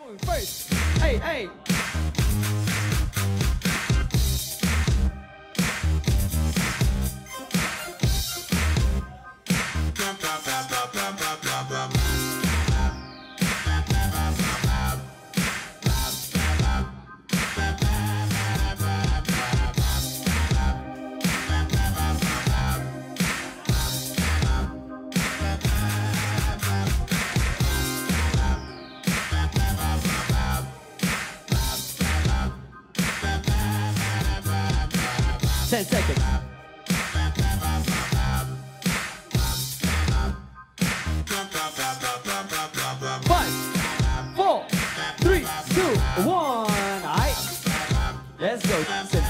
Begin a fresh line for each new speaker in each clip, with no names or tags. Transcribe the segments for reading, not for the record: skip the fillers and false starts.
Going first. Hey, hey. Seconds. 5, 4, 3, 2, 1. Alright. Let's go.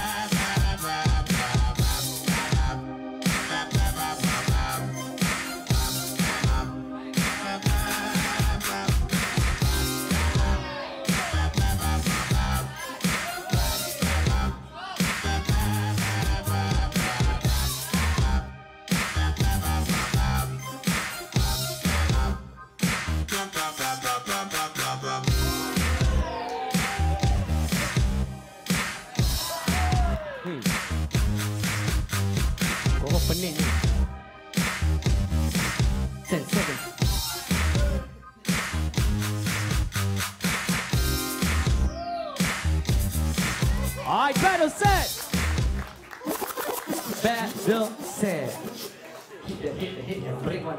Kau pening ni. 10 seconds. Alright, battle set. Battle set. Hit the break one.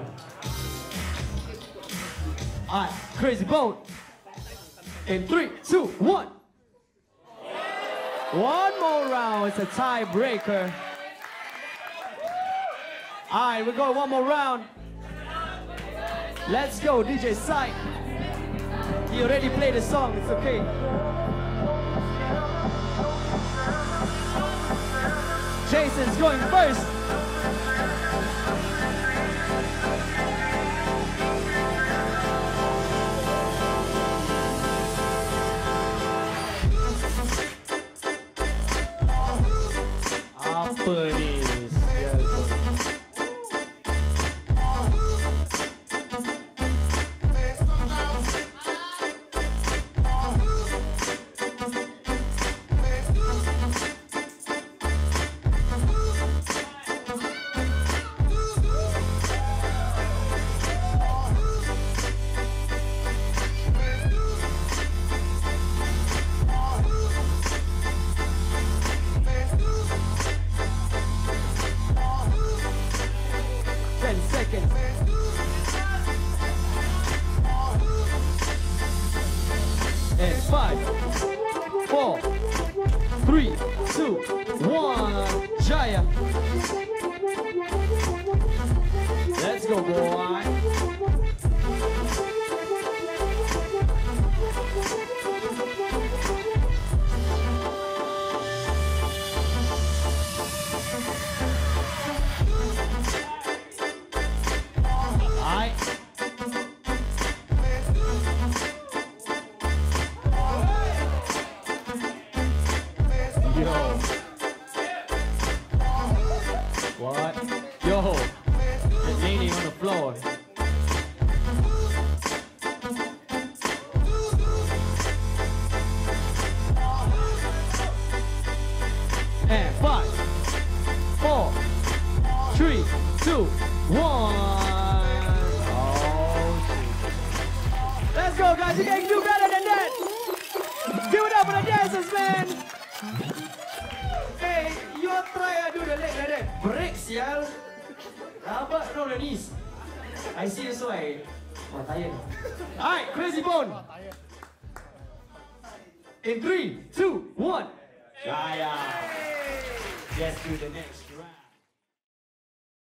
Alright, crazy boat. In 3, 2, 1. One more round. It's a tiebreaker. Alright, we go one more round. Let's go, DJ Psyk. He already played the song, it's okay. Jason's going first. Apa ni? And 5, 4, 3, 2, 1. Jaya. Let's go, boy. What? Yo, you're leaning on the floor. And 5, 4, 3, 2, 1. Oh, shit. Let's go, guys. You can do better than that. Give it up for the dancers, man. Hey, you try to do the leg like that. Break, sial. Rabat, roll the knees. I see you, so I... Oh, tired. Alright, Crazy Bone. In 3, 2, 1. Jaya. Let's do the next round.